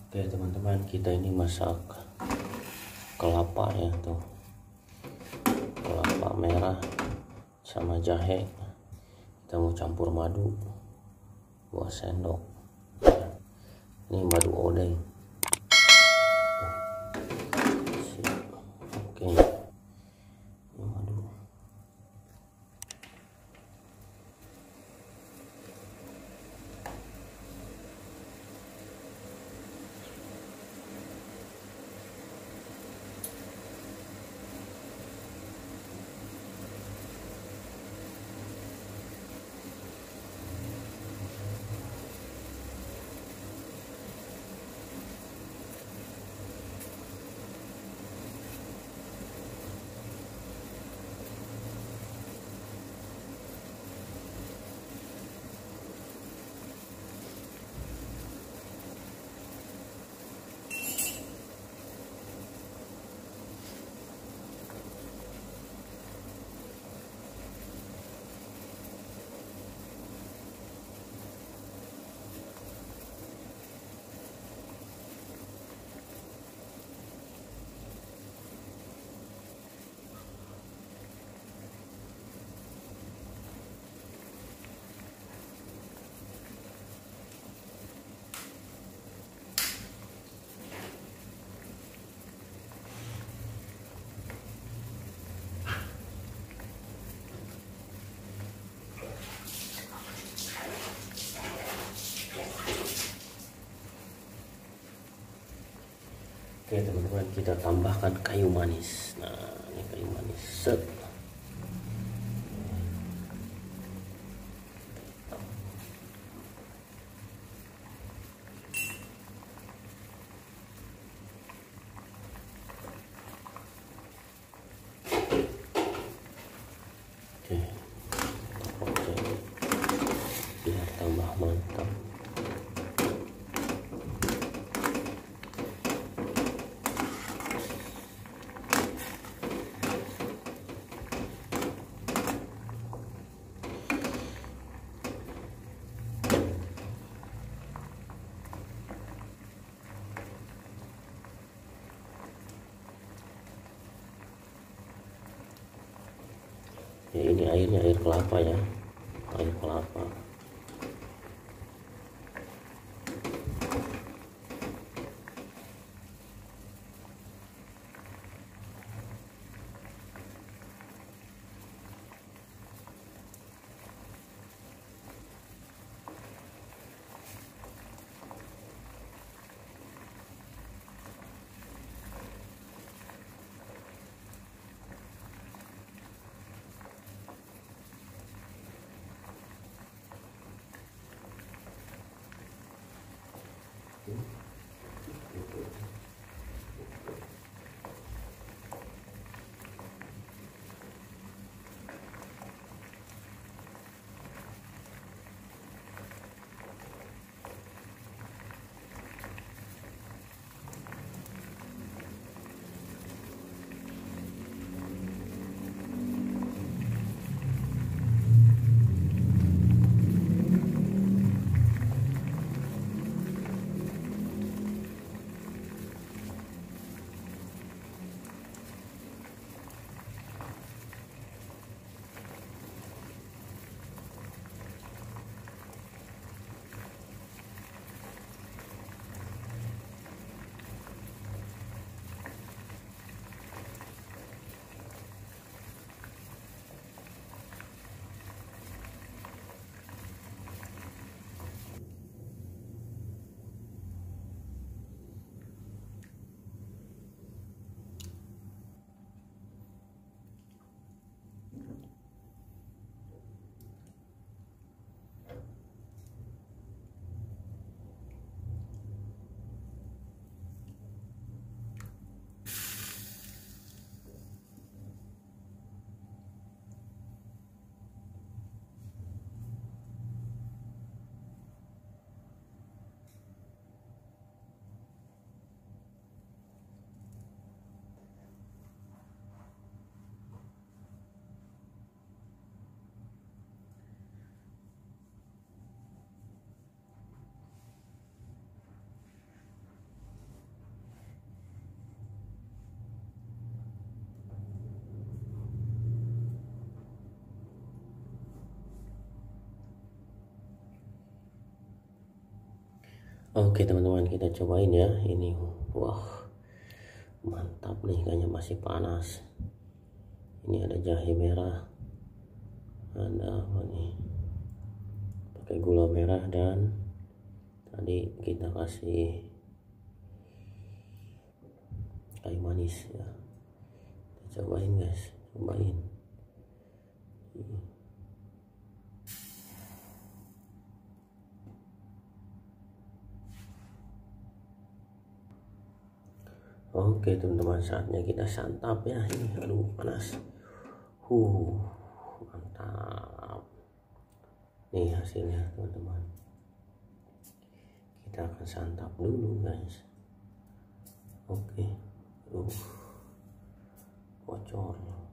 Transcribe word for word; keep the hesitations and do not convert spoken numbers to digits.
Oke teman-teman, kita ini masak kelapa ya tuh, kelapa merah sama jahe. Kita mau campur madu dua sendok. Ini madu odeng. Oke, ini madu. Oke teman-teman, kita tambahkan kayu manis. Nah, ini kayu manis. Set. Oke, oke, biar tambah mantap. Ya, ini airnya air kelapa ya, air kelapa. Oke teman-teman, kita cobain ya ini. Wah mantap nih, kayaknya masih panas. Ini ada jahe merah, ada apa nih, pakai gula merah, dan tadi kita kasih kayu manis ya. Kita cobain guys, cobain. Oke teman-teman, saatnya kita santap ya. Ini aduh panas. Huh, mantap. Nih hasilnya teman-teman. Kita akan santap dulu guys. Oke. Uh, bocor.